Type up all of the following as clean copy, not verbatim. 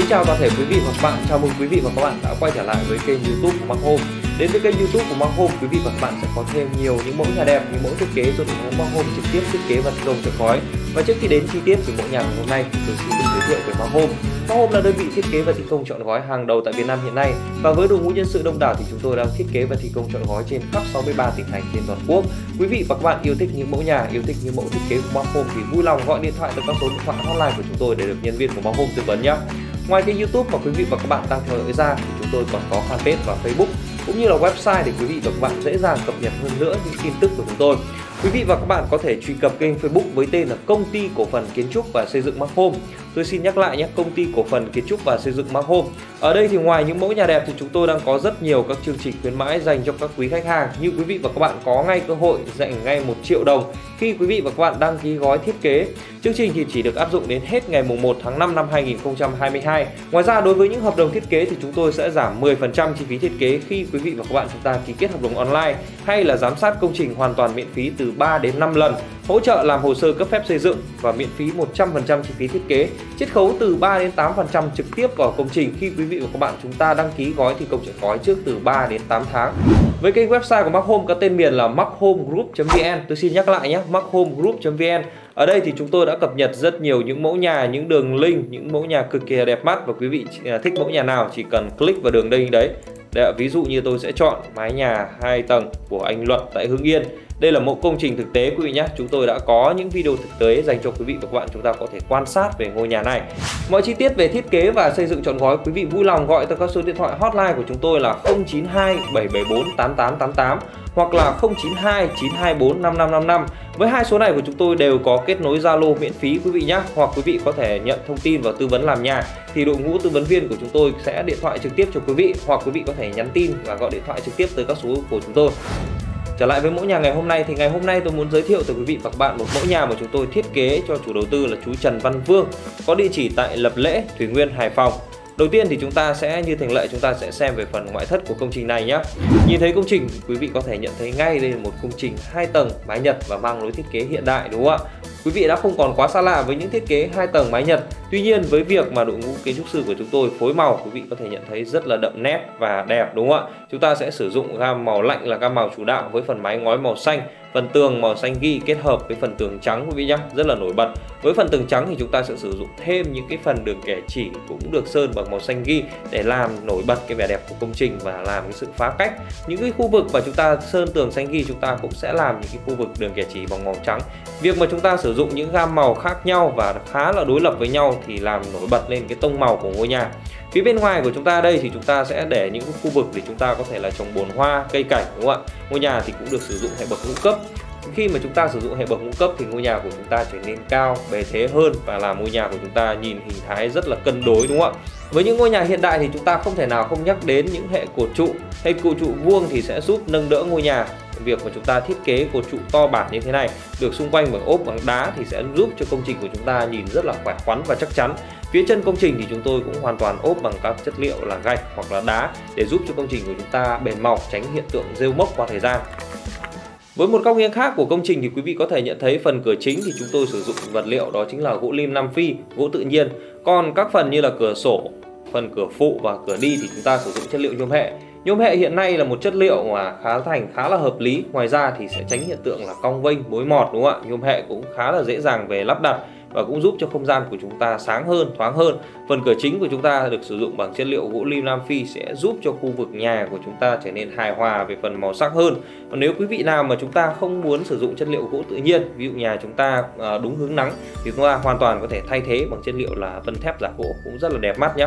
chào toàn thể quý vị và các bạn, chào mừng quý vị và các bạn đã quay trở lại với kênh YouTube của Mark Home. Đến với kênh YouTube của Mark Home, quý vị và các bạn sẽ có thêm nhiều những mẫu nhà đẹp, những mẫu thiết kế do đội ngũ Mark Home trực tiếp thiết kế và thi công chọn gói. Và trước khi đến chi tiết về mẫu nhà ngày hôm nay, tôi xin được giới thiệu về Mark Home. Mark Home là đơn vị thiết kế và thi công chọn gói hàng đầu tại Việt Nam hiện nay, và với đội ngũ nhân sự đông đảo thì chúng tôi đang thiết kế và thi công chọn gói trên khắp 63 tỉnh thành trên toàn quốc. Quý vị và các bạn yêu thích những mẫu nhà, yêu thích những mẫu thiết kế của Mark Home thì vui lòng gọi điện thoại tới các số điện thoại hotline của chúng tôi để được nhân viên của Mark Home tư vấn nhé. Ngoài kênh YouTube mà quý vị và các bạn đang theo dõi ra thì chúng tôi còn có fanpage và Facebook cũng như là website để quý vị và các bạn dễ dàng cập nhật hơn nữa những tin tức của chúng tôi. Quý vị và các bạn có thể truy cập kênh Facebook với tên là Công ty Cổ phần Kiến trúc và Xây dựng Mark Home. Tôi xin nhắc lại nhé, Công ty Cổ phần Kiến trúc và Xây dựng Mark Home. Ở đây thì ngoài những mẫu nhà đẹp thì chúng tôi đang có rất nhiều các chương trình khuyến mãi dành cho các quý khách hàng. Như quý vị và các bạn có ngay cơ hội dành ngay 1 triệu đồng khi quý vị và các bạn đăng ký gói thiết kế. Chương trình thì chỉ được áp dụng đến hết ngày 1 tháng 5 năm 2022. Ngoài ra đối với những hợp đồng thiết kế thì chúng tôi sẽ giảm 10% chi phí thiết kế khi quý vị và các bạn chúng ta ký kết hợp đồng online, hay là giám sát công trình hoàn toàn miễn phí từ 3 đến 5 lần, hỗ trợ làm hồ sơ cấp phép xây dựng và miễn phí 100% chi phí thiết kế, chiết khấu từ 3 đến 8% trực tiếp vào công trình khi quý vị và các bạn chúng ta đăng ký gói thi công chọn gói trước từ 3 đến 8 tháng. Với kênh website của Mark Home có tên miền là markhomegroup.vn. Tôi xin nhắc lại nhé, markhomegroup.vn. Ở đây thì chúng tôi đã cập nhật rất nhiều những mẫu nhà, những đường link, những mẫu nhà cực kỳ đẹp mắt, và quý vị thích mẫu nhà nào chỉ cần click vào đường link đấy. Ví dụ như tôi sẽ chọn mái nhà 2 tầng của anh Luật tại Hưng Yên. Đây là mẫu công trình thực tế quý vị nhé. Chúng tôi đã có những video thực tế dành cho quý vị và các bạn chúng ta có thể quan sát về ngôi nhà này. Mọi chi tiết về thiết kế và xây dựng chọn gói, quý vị vui lòng gọi tới các số điện thoại hotline của chúng tôi là 092 774 8888 hoặc là 092 924 5555. Với hai số này của chúng tôi đều có kết nối Zalo miễn phí quý vị nhé. Hoặc quý vị có thể nhận thông tin và tư vấn làm nhà thì đội ngũ tư vấn viên của chúng tôi sẽ điện thoại trực tiếp cho quý vị, hoặc quý vị có thể nhắn tin và gọi điện thoại trực tiếp tới các số của chúng tôi. Trở lại với mẫu nhà ngày hôm nay thì ngày hôm nay tôi muốn giới thiệu tới quý vị và các bạn một mẫu nhà mà chúng tôi thiết kế cho chủ đầu tư là chú Trần Văn Vương, có địa chỉ tại Lập Lễ, Thủy Nguyên, Hải Phòng. Đầu tiên thì chúng ta sẽ như thường lệ chúng ta sẽ xem về phần ngoại thất của công trình này nhé. Nhìn thấy công trình quý vị có thể nhận thấy ngay đây là một công trình 2 tầng mái Nhật và mang lối thiết kế hiện đại, đúng không ạ? Quý vị đã không còn quá xa lạ với những thiết kế 2 tầng mái Nhật. Tuy nhiên với việc mà đội ngũ kiến trúc sư của chúng tôi phối màu, quý vị có thể nhận thấy rất là đậm nét và đẹp, đúng không ạ? Chúng ta sẽ sử dụng gam màu lạnh là gam màu chủ đạo với phần mái ngói màu xanh, phần tường màu xanh ghi kết hợp với phần tường trắng quý vị nhé, rất là nổi bật. Với phần tường trắng thì chúng ta sẽ sử dụng thêm những cái phần đường kẻ chỉ cũng được sơn bằng màu xanh ghi để làm nổi bật cái vẻ đẹp của công trình và làm cái sự phá cách. Những cái khu vực mà chúng ta sơn tường xanh ghi, chúng ta cũng sẽ làm những cái khu vực đường kẻ chỉ bằng màu trắng. Việc mà chúng ta sử dụng những gam màu khác nhau và khá là đối lập với nhau thì làm nổi bật lên cái tông màu của ngôi nhà. Phía bên ngoài của chúng ta đây thì chúng ta sẽ để những khu vực để chúng ta có thể là trồng bồn hoa, cây cảnh, đúng không ạ? Ngôi nhà thì cũng được sử dụng hệ bậc ngũ cấp. Khi mà chúng ta sử dụng hệ bậc ngũ cấp thì ngôi nhà của chúng ta trở nên cao, bề thế hơn và làm ngôi nhà của chúng ta nhìn hình thái rất là cân đối, đúng không ạ? Với những ngôi nhà hiện đại thì chúng ta không thể nào không nhắc đến những hệ cột trụ. Hệ cột trụ vuông thì sẽ giúp nâng đỡ ngôi nhà. Việc mà chúng ta thiết kế cột trụ to bản như thế này được xung quanh bằng ốp bằng đá thì sẽ giúp cho công trình của chúng ta nhìn rất là khỏe khoắn và chắc chắn. Phía chân công trình thì chúng tôi cũng hoàn toàn ốp bằng các chất liệu là gạch hoặc là đá để giúp cho công trình của chúng ta bền màu, tránh hiện tượng rêu mốc qua thời gian. Với một góc nghiêng khác của công trình thì quý vị có thể nhận thấy phần cửa chính thì chúng tôi sử dụng vật liệu đó chính là gỗ lim Nam Phi, gỗ tự nhiên. Còn các phần như là cửa sổ, phần cửa phụ và cửa đi thì chúng ta sử dụng chất liệu nhôm hệ. Nhôm hệ hiện nay là một chất liệu mà khá là hợp lý. Ngoài ra thì sẽ tránh hiện tượng là cong vênh, mối mọt, đúng không ạ? Nhôm hệ cũng khá là dễ dàng về lắp đặt và cũng giúp cho không gian của chúng ta sáng hơn, thoáng hơn. Phần cửa chính của chúng ta được sử dụng bằng chất liệu gỗ lim Nam Phi sẽ giúp cho khu vực nhà của chúng ta trở nên hài hòa về phần màu sắc hơn. Còn nếu quý vị nào mà chúng ta không muốn sử dụng chất liệu gỗ tự nhiên, ví dụ nhà chúng ta đúng hướng nắng thì chúng ta hoàn toàn có thể thay thế bằng chất liệu là vân thép giả gỗ, cũng rất là đẹp mắt nhé.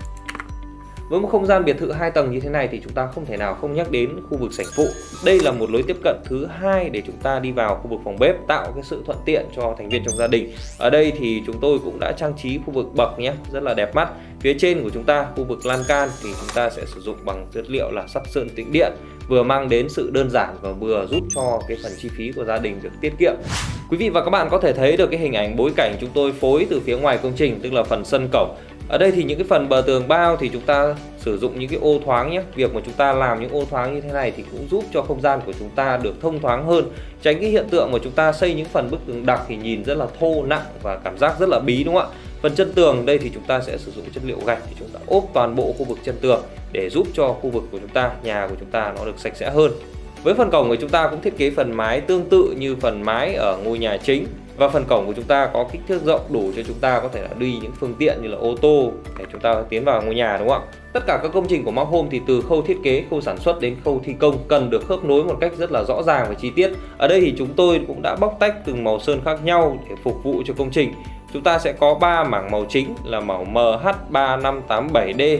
Với một không gian biệt thự 2 tầng như thế này thì chúng ta không thể nào không nhắc đến khu vực sảnh phụ. Đây là một lối tiếp cận thứ hai để chúng ta đi vào khu vực phòng bếp, tạo cái sự thuận tiện cho thành viên trong gia đình. Ở đây thì chúng tôi cũng đã trang trí khu vực bậc nhé, rất là đẹp mắt. Phía trên của chúng ta, khu vực lan can thì chúng ta sẽ sử dụng bằng chất liệu là sắt sơn tĩnh điện, vừa mang đến sự đơn giản và vừa giúp cho cái phần chi phí của gia đình được tiết kiệm. Quý vị và các bạn có thể thấy được cái hình ảnh bối cảnh chúng tôi phối từ phía ngoài công trình, tức là phần sân cổng. Ở đây thì những cái phần bờ tường bao thì chúng ta sử dụng những cái ô thoáng nhé. Việc mà chúng ta làm những ô thoáng như thế này thì cũng giúp cho không gian của chúng ta được thông thoáng hơn, tránh cái hiện tượng mà chúng ta xây những phần bức tường đặc thì nhìn rất là thô nặng và cảm giác rất là bí, đúng không ạ? Phần chân tường đây thì chúng ta sẽ sử dụng chất liệu gạch thì chúng ta ốp toàn bộ khu vực chân tường để giúp cho khu vực của chúng ta, nhà của chúng ta nó được sạch sẽ hơn. Với phần cổng của chúng ta cũng thiết kế phần mái tương tự như phần mái ở ngôi nhà chính. Và phần cổng của chúng ta có kích thước rộng đủ cho chúng ta có thể là đi những phương tiện như là ô tô để chúng ta tiến vào ngôi nhà, đúng không ạ? Tất cả các công trình của Smart Home thì từ khâu thiết kế, khâu sản xuất đến khâu thi công cần được khớp nối một cách rất là rõ ràng và chi tiết. Ở đây thì chúng tôi cũng đã bóc tách từng màu sơn khác nhau để phục vụ cho công trình. Chúng ta sẽ có 3 mảng màu chính là màu MH3587D,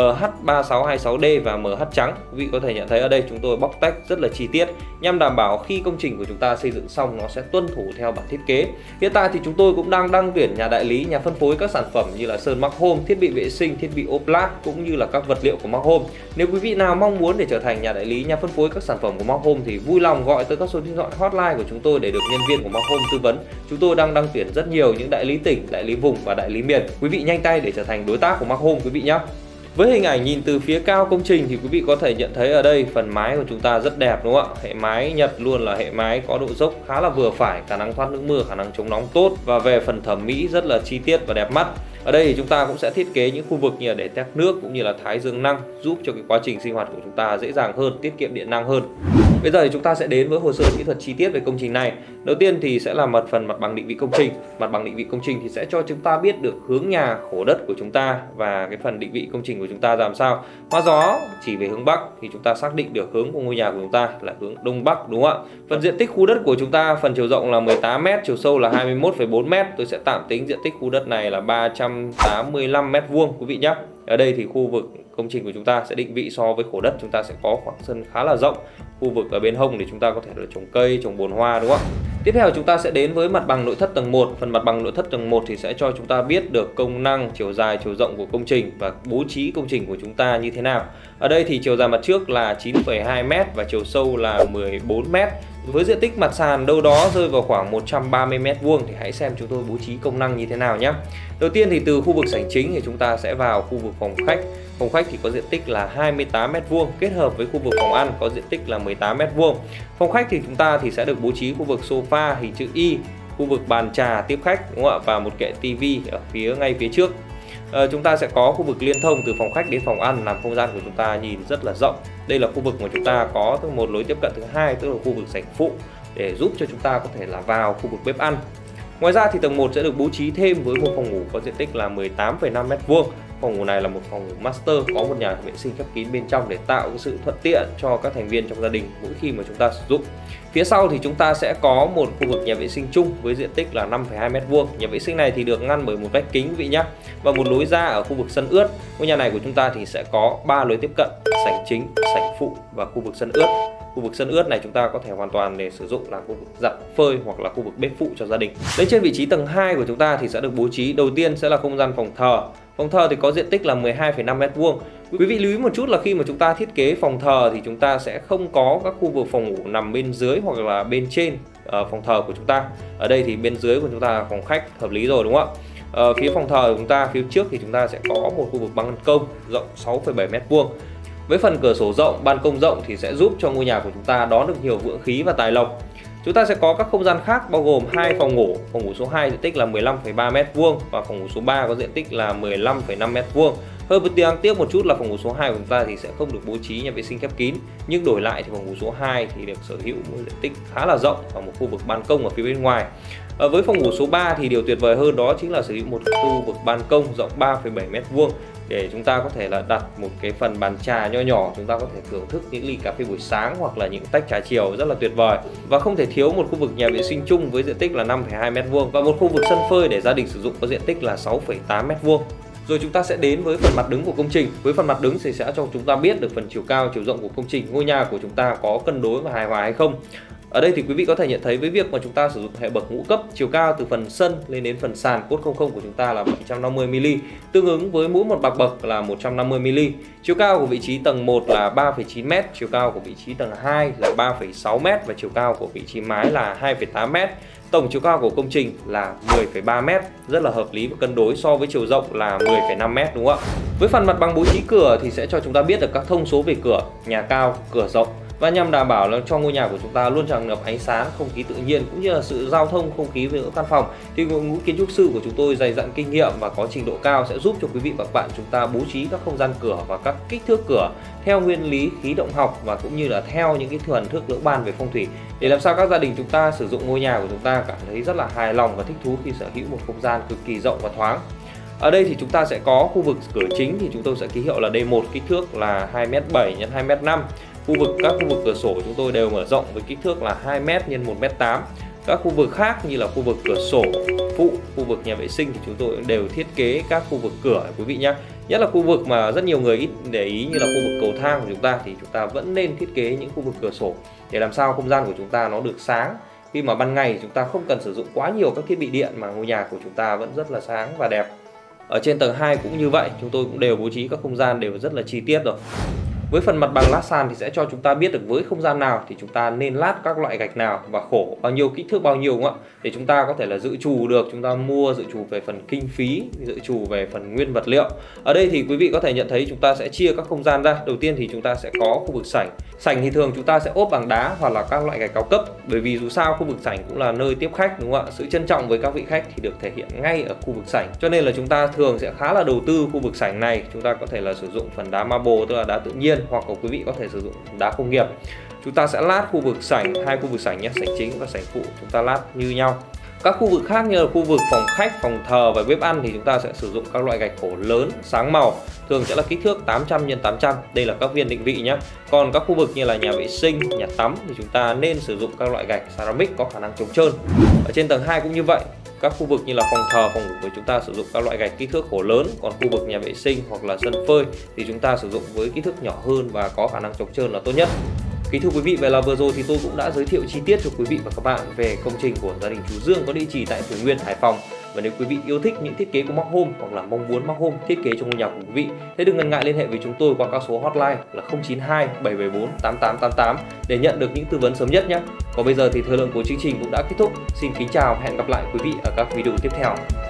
MH3626D và MH trắng. Quý vị có thể nhận thấy ở đây chúng tôi bóc tách rất là chi tiết nhằm đảm bảo khi công trình của chúng ta xây dựng xong nó sẽ tuân thủ theo bản thiết kế. Hiện tại thì chúng tôi cũng đang đăng tuyển nhà đại lý, nhà phân phối các sản phẩm như là sơn Smart Home, thiết bị vệ sinh, thiết bị ốp lát cũng như là các vật liệu của Smart Home. Nếu quý vị nào mong muốn để trở thành nhà đại lý, nhà phân phối các sản phẩm của Smart Home thì vui lòng gọi tới các số điện thoại hotline của chúng tôi để được nhân viên của Smart Home tư vấn. Chúng tôi đang đăng tuyển rất nhiều những đại lý tỉnh, đại lý vùng và đại lý miền. Quý vị nhanh tay để trở thành đối tác của Smart Home quý vị nhé. Với hình ảnh nhìn từ phía cao công trình thì quý vị có thể nhận thấy ở đây phần mái của chúng ta rất đẹp, đúng không ạ? Hệ mái Nhật luôn là hệ mái có độ dốc khá là vừa phải, khả năng thoát nước mưa, khả năng chống nóng tốt và về phần thẩm mỹ rất là chi tiết và đẹp mắt. Ở đây thì chúng ta cũng sẽ thiết kế những khu vực như là để tét nước cũng như là thái dương năng, giúp cho cái quá trình sinh hoạt của chúng ta dễ dàng hơn, tiết kiệm điện năng hơn. Bây giờ thì chúng ta sẽ đến với hồ sơ kỹ thuật chi tiết về công trình này. Đầu tiên thì sẽ là phần mặt bằng định vị công trình. Mặt bằng định vị công trình thì sẽ cho chúng ta biết được hướng nhà, khổ đất của chúng ta và cái phần định vị công trình của chúng ta làm sao. Hoa gió chỉ về hướng Bắc thì chúng ta xác định được hướng của ngôi nhà của chúng ta là hướng Đông Bắc, đúng không ạ? Phần diện tích khu đất của chúng ta, phần chiều rộng là 18 m, chiều sâu là 21,4 m. Tôi sẽ tạm tính diện tích khu đất này là 385 m², quý vị nhé. Ở đây thì khu vực công trình của chúng ta sẽ định vị so với khổ đất, chúng ta sẽ có khoảng sân khá là rộng. Khu vực ở bên hông thì chúng ta có thể là trồng cây, trồng bồn hoa, đúng không ạ? Tiếp theo chúng ta sẽ đến với mặt bằng nội thất tầng 1. Phần mặt bằng nội thất tầng 1 thì sẽ cho chúng ta biết được công năng, chiều dài, chiều rộng của công trình và bố trí công trình của chúng ta như thế nào. Ở đây thì chiều dài mặt trước là 9,2 m và chiều sâu là 14 m. Với diện tích mặt sàn đâu đó rơi vào khoảng 130 m² thì hãy xem chúng tôi bố trí công năng như thế nào nhé. Đầu tiên thì từ khu vực sảnh chính thì chúng ta sẽ vào khu vực phòng khách. Phòng khách thì có diện tích là 28 m² kết hợp với khu vực phòng ăn có diện tích là 18 m². Phòng khách thì chúng ta thì sẽ được bố trí khu vực sofa hình chữ Y, khu vực bàn trà tiếp khách, đúng không ạ? Và một kệ tivi ở ngay phía trước. Chúng ta sẽ có khu vực liên thông từ phòng khách đến phòng ăn làm không gian của chúng ta nhìn rất là rộng. Đây là khu vực mà chúng ta có một lối tiếp cận thứ hai, tức là khu vực sảnh phụ để giúp cho chúng ta có thể là vào khu vực bếp ăn. Ngoài ra thì tầng 1 sẽ được bố trí thêm với một phòng ngủ có diện tích là 18,5 m². Phòng ngủ này là một phòng ngủ master, có một nhà vệ sinh khép kín bên trong để tạo cái sự thuận tiện cho các thành viên trong gia đình mỗi khi mà chúng ta sử dụng. Phía sau thì chúng ta sẽ có một khu vực nhà vệ sinh chung với diện tích là 5,2 m². Nhà vệ sinh này thì được ngăn bởi một vách kính quý vị nhé, và một lối ra ở khu vực sân ướt. Ngôi nhà này của chúng ta thì sẽ có 3 lối tiếp cận: sảnh chính, sảnh phụ và khu vực sân ướt. Khu vực sân ướt này chúng ta có thể hoàn toàn để sử dụng là khu vực giặt phơi hoặc là khu vực bếp phụ cho gia đình. Lên trên vị trí tầng 2 của chúng ta thì sẽ được bố trí đầu tiên sẽ là không gian phòng thờ. Phòng thờ thì có diện tích là 12,5 m². Quý vị lưu ý một chút là khi mà chúng ta thiết kế phòng thờ thì chúng ta sẽ không có các khu vực phòng ngủ nằm bên dưới hoặc là bên trên phòng thờ của chúng ta. Ở đây thì bên dưới của chúng ta là phòng khách, hợp lý rồi, đúng không ạ? Phía phòng thờ của chúng ta, phía trước thì chúng ta sẽ có một khu vực ban công rộng 6,7 m². Với phần cửa sổ rộng, ban công rộng thì sẽ giúp cho ngôi nhà của chúng ta đón được nhiều vượng khí và tài lộc. Chúng ta sẽ có các không gian khác bao gồm 2 phòng ngủ. Phòng ngủ số 2 diện tích là 15,3 m² và phòng ngủ số 3 có diện tích là 15,5 m². Hơi đáng tiếc một chút là phòng ngủ số 2 của chúng ta thì sẽ không được bố trí nhà vệ sinh khép kín, nhưng đổi lại thì phòng ngủ số 2 thì được sở hữu một diện tích khá là rộng và một khu vực ban công ở phía bên ngoài. Với phòng ngủ số 3 thì điều tuyệt vời hơn đó chính là sở hữu một khu vực ban công rộng 3,7 m² để chúng ta có thể là đặt một cái phần bàn trà nho nhỏ, chúng ta có thể thưởng thức những ly cà phê buổi sáng hoặc là những tách trà chiều rất là tuyệt vời. Và không thể thiếu một khu vực nhà vệ sinh chung với diện tích là 5,2 m² và một khu vực sân phơi để gia đình sử dụng có diện tích là 6,8 m². Rồi chúng ta sẽ đến với phần mặt đứng của công trình. Với phần mặt đứng thì sẽ cho chúng ta biết được phần chiều cao, chiều rộng của công trình, ngôi nhà của chúng ta có cân đối và hài hòa hay không. Ở đây thì quý vị có thể nhận thấy với việc mà chúng ta sử dụng hệ bậc ngũ cấp, chiều cao từ phần sân lên đến phần sàn cốt 00 của chúng ta là 750 mm, tương ứng với mỗi một bậc là 150 mm. Chiều cao của vị trí tầng 1 là 3,9 m, chiều cao của vị trí tầng 2 là 3,6 m và chiều cao của vị trí mái là 2,8 m. Tổng chiều cao của công trình là 10,3 m, rất là hợp lý và cân đối so với chiều rộng là 10,5 m, đúng không ạ? Với phần mặt bằng bố trí cửa thì sẽ cho chúng ta biết được các thông số về cửa: nhà cao, cửa rộng, và nhằm đảm bảo là cho ngôi nhà của chúng ta luôn tràn ngập ánh sáng, không khí tự nhiên cũng như là sự giao thông không khí với căn phòng, thì đội ngũ kiến trúc sư của chúng tôi dày dặn kinh nghiệm và có trình độ cao sẽ giúp cho quý vị và các bạn chúng ta bố trí các không gian cửa và các kích thước cửa theo nguyên lý khí động học và cũng như là theo những cái thuần thức lưỡng ban về phong thủy, để làm sao các gia đình chúng ta sử dụng ngôi nhà của chúng ta cảm thấy rất là hài lòng và thích thú khi sở hữu một không gian cực kỳ rộng và thoáng. Ở đây thì chúng ta sẽ có khu vực cửa chính thì chúng tôi sẽ ký hiệu là D1, kích thước là 2m7 x 2m5. Các khu vực cửa sổ chúng tôi đều mở rộng với kích thước là 2m x 1m8. Các khu vực khác như là khu vực cửa sổ phụ, khu vực nhà vệ sinh thì chúng tôi đều thiết kế các khu vực cửa quý vị nhé. Nhất là khu vực mà rất nhiều người ít để ý như là khu vực cầu thang của chúng ta, thì chúng ta vẫn nên thiết kế những khu vực cửa sổ để làm sao không gian của chúng ta nó được sáng. Khi mà ban ngày chúng ta không cần sử dụng quá nhiều các thiết bị điện mà ngôi nhà của chúng ta vẫn rất là sáng và đẹp. Ở trên tầng 2 cũng như vậy, chúng tôi cũng đều bố trí các không gian đều rất là chi tiết rồi. Với phần mặt bằng lát sàn thì sẽ cho chúng ta biết được với không gian nào thì chúng ta nên lát các loại gạch nào và khổ bao nhiêu, kích thước bao nhiêu, đúng không ạ? Để chúng ta có thể là dự trù được, chúng ta dự trù về phần kinh phí, dự trù về phần nguyên vật liệu. Ở đây thì quý vị có thể nhận thấy chúng ta sẽ chia các không gian ra. Đầu tiên thì chúng ta sẽ có khu vực sảnh. Sảnh thì thường chúng ta sẽ ốp bằng đá hoặc là các loại gạch cao cấp, bởi vì dù sao khu vực sảnh cũng là nơi tiếp khách, đúng không ạ? Sự trân trọng với các vị khách thì được thể hiện ngay ở khu vực sảnh. Cho nên là chúng ta thường sẽ khá là đầu tư khu vực sảnh này. Chúng ta có thể là sử dụng phần đá marble, tức là đá tự nhiên, hoặc là quý vị có thể sử dụng đá công nghiệp. Chúng ta sẽ lát khu vực sảnh, hai khu vực sảnh nhé, sảnh chính và sảnh phụ chúng ta lát như nhau. Các khu vực khác như là khu vực phòng khách, phòng thờ và bếp ăn thì chúng ta sẽ sử dụng các loại gạch khổ lớn, sáng màu, thường sẽ là kích thước 800 x 800. Đây là các viên định vị nhé. Còn các khu vực như là nhà vệ sinh, nhà tắm thì chúng ta nên sử dụng các loại gạch ceramic có khả năng chống trơn. Ở trên tầng 2 cũng như vậy. Các khu vực như là phòng thờ, phòng ngủ của chúng ta sử dụng các loại gạch kích thước khổ lớn, còn khu vực nhà vệ sinh hoặc là sân phơi thì chúng ta sử dụng với kích thước nhỏ hơn và có khả năng chống trơn là tốt nhất. Kính thưa quý vị, vậy là vừa rồi thì tôi cũng đã giới thiệu chi tiết cho quý vị và các bạn về công trình của gia đình chú Dương có địa chỉ tại Thủy Nguyên, Hải Phòng. Và nếu quý vị yêu thích những thiết kế của Mark Home hoặc là mong muốn Mark Home thiết kế cho ngôi nhà của quý vị, thì đừng ngần ngại liên hệ với chúng tôi qua các số hotline là 092 774 8888 để nhận được những tư vấn sớm nhất nhé. Còn bây giờ thì thời lượng của chương trình cũng đã kết thúc. Xin kính chào và hẹn gặp lại quý vị ở các video tiếp theo.